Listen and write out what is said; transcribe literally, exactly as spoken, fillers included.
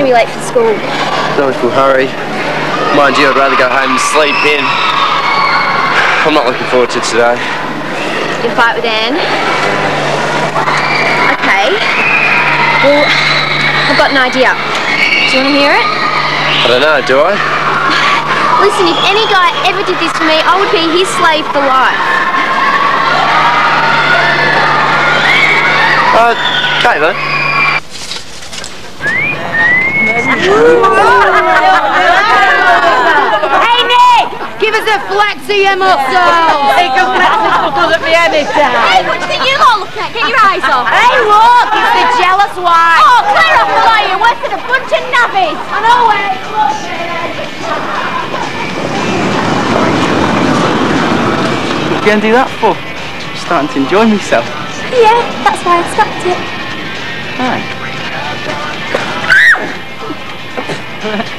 going to be late for school. No little hurry. Mind you, I'd rather go home and sleep in. I'm not looking forward to today. Your fight with Anne? Okay. Well, I've got an idea. Do you want to hear it? I don't know, do I? Listen, if any guy ever did this to me, I would be his slave for life. Uh, Caitlin? Hey, Nick! Give us a flaxy muscle! Take a flaxy muscle at me any time. Hey, what do you think you all look at? Get your eyes off. Hey, look! It's the jealous wife. Oh, clear off the way. You're worse than a bunch of navvies. I know where. What are you going to do that for? I'm starting to enjoy myself. Yeah, that's why I stopped it. Right.